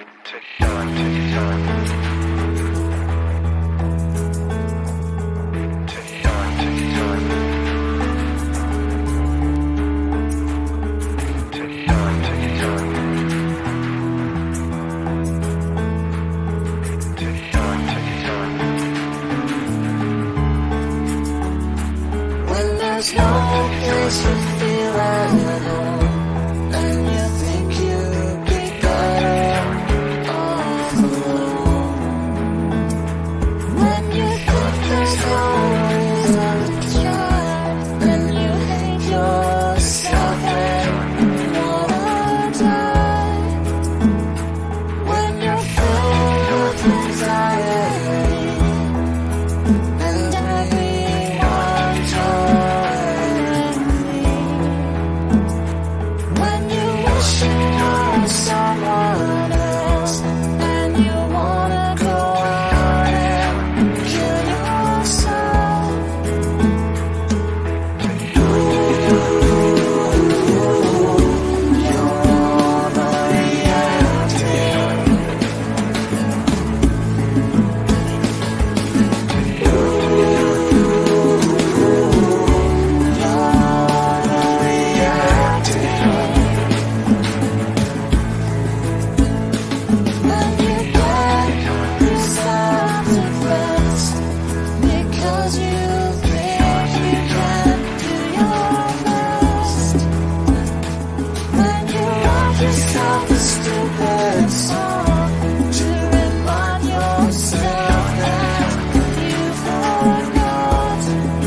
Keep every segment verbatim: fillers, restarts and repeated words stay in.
There's no place to feel at home, and you think you'd be better off alone. When you think there's no reason to try, then you hate yourself and wanna die. When you're filled with anxiety and everyone told someone else, and you wanna go out and kill yourself. Ooh, you're overreacting. Ooh, you're overreacting. Yourself a stupid song to remind yourself that you forgot.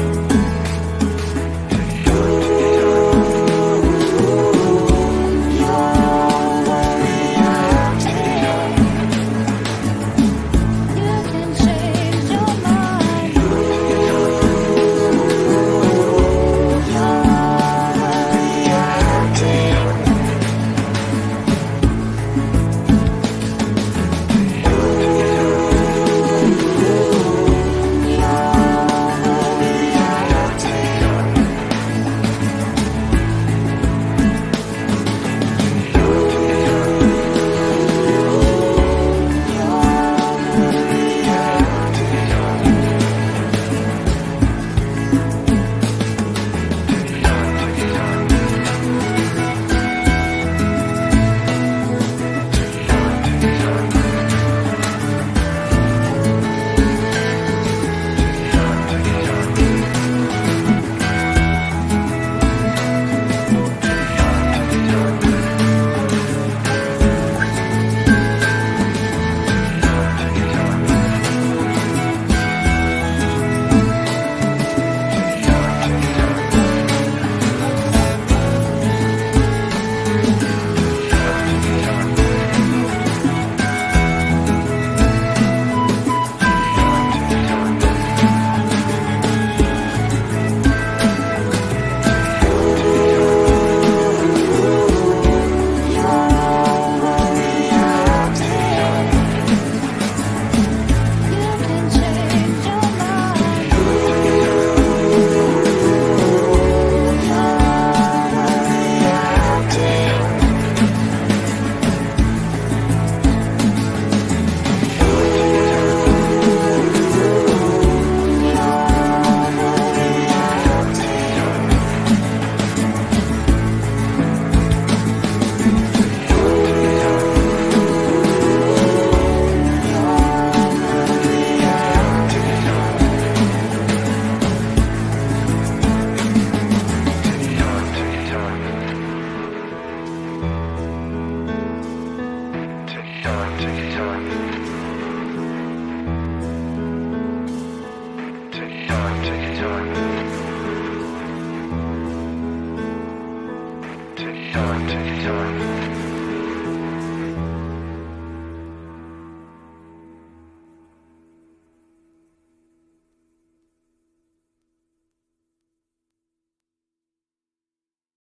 Ooh, you're overreacting. You can change your mind. Ooh, you're overreacting. Take your time.